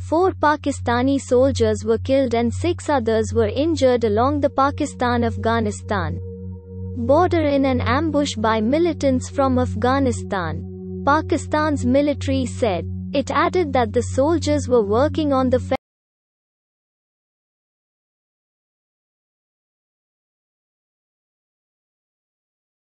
4 Pakistani soldiers were killed and 6 others were injured along the Pakistan-Afghanistan border in an ambush by militants from Afghanistan, Pakistan's military said. It added that the soldiers were working on the